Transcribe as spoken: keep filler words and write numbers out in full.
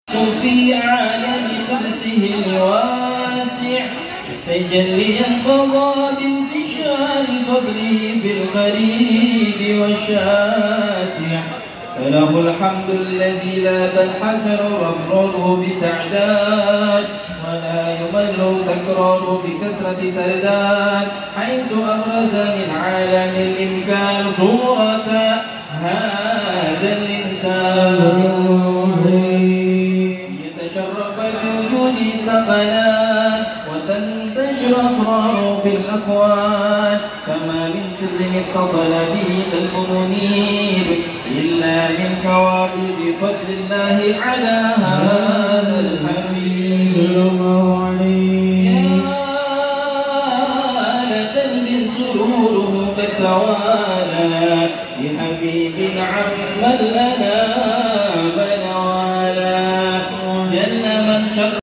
في عالم قدسه الواسع تجليا قضى بانتشار فضله في القريب والشاسع، فله الحمد الذي لا تنحسر غفره بتعداد ولا يمل تكرار بكثرة ترداد، حيث أبرز من عالم الإمكان صورة هذا الإنسان يتشرف بوجود الثقلان وتنتشر أسراره في الأكوان، فما من سر اتصل به قلب منيب إلا من ثوابت فضل الله على هذا الحبيب صلى الله عليه. يا لتلبي سروره قد توالى بحبيب عم الأنام نوالا، جل من شق